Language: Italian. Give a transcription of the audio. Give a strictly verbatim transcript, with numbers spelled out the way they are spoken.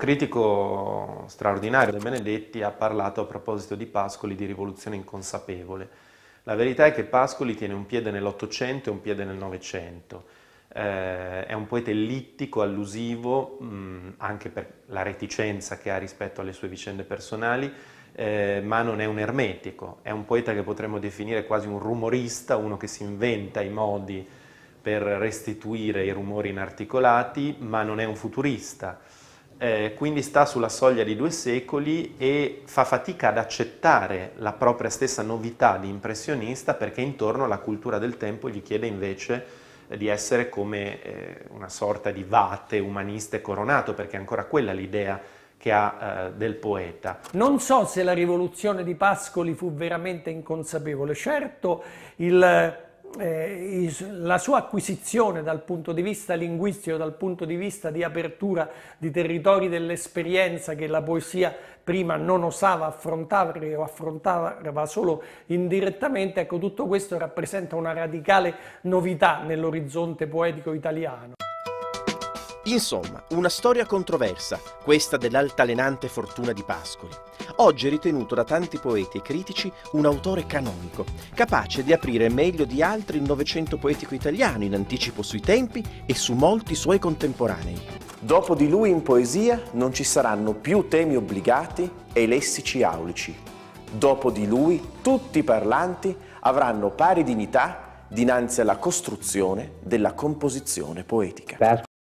critico straordinario De Benedetti ha parlato a proposito di Pascoli di rivoluzione inconsapevole. La verità è che Pascoli tiene un piede nell'Ottocento e un piede nel Novecento. Eh, è un poeta ellittico, allusivo, mh, anche per la reticenza che ha rispetto alle sue vicende personali, eh, ma non è un ermetico. È un poeta che potremmo definire quasi un rumorista, uno che si inventa i modi per restituire i rumori inarticolati, ma non è un futurista. Eh, quindi sta sulla soglia di due secoli e fa fatica ad accettare la propria stessa novità di impressionista, perché intorno alla cultura del tempo gli chiede invece eh, di essere come eh, una sorta di vate umanista coronato, perché è ancora quella l'idea che ha eh, del poeta. Non so se la rivoluzione di Pascoli fu veramente inconsapevole. Certo, il... Eh, la sua acquisizione dal punto di vista linguistico, dal punto di vista di apertura di territori dell'esperienza che la poesia prima non osava affrontare o affrontava solo indirettamente, ecco, tutto questo rappresenta una radicale novità nell'orizzonte poetico italiano. Insomma, una storia controversa, questa dell'altalenante fortuna di Pascoli. Oggi è ritenuto da tanti poeti e critici un autore canonico, capace di aprire meglio di altri il Novecento poetico italiano, in anticipo sui tempi e su molti suoi contemporanei. Dopo di lui in poesia non ci saranno più temi obbligati e lessici aulici. Dopo di lui tutti i parlanti avranno pari dignità dinanzi alla costruzione della composizione poetica.